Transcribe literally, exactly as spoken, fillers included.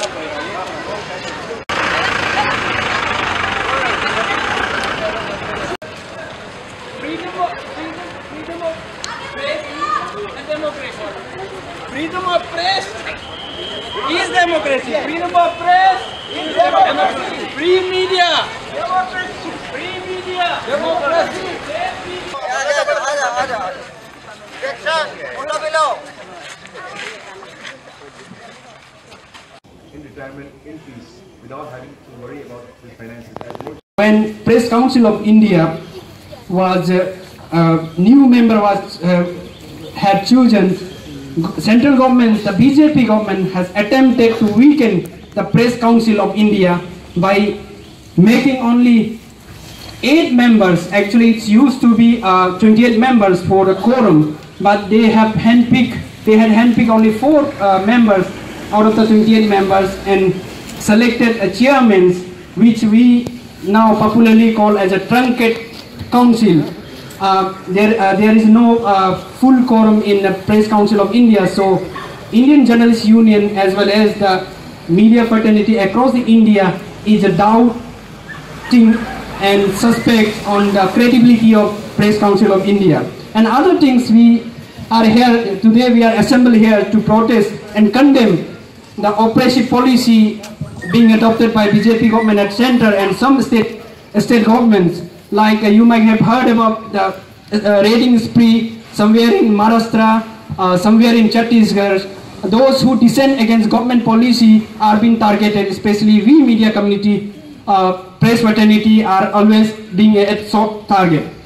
Freedom of press is democracy. Freedom of press is democracy. Free media. Democracy. Free media. Democracy. In retirement, in peace, without having to worry about his finances. When Press Council of India was uh, uh, new member was uh, had chosen, central government, the B J P government has attempted to weaken the Press Council of India by making only eight members. Actually, it's used to be uh, twenty-eight members for the quorum, but they have handpicked. They had handpicked only four uh, members out of the twenty-eight members and selected a chairman, which we now popularly call as a truncated council. Uh, there, uh, there is no uh, full quorum in the Press Council of India, so Indian Journalists Union as well as the media fraternity across the India is a doubting and suspect on the credibility of Press Council of India. And other things, we are here today, we are assembled here to protest and condemn the oppressive policy being adopted by B J P government at center and some state, state governments. Like uh, you might have heard about the uh, raiding spree somewhere in Maharashtra, uh, somewhere in Chhattisgarh. Those who dissent against government policy are being targeted, especially we media community, uh, press fraternity are always being a soft target.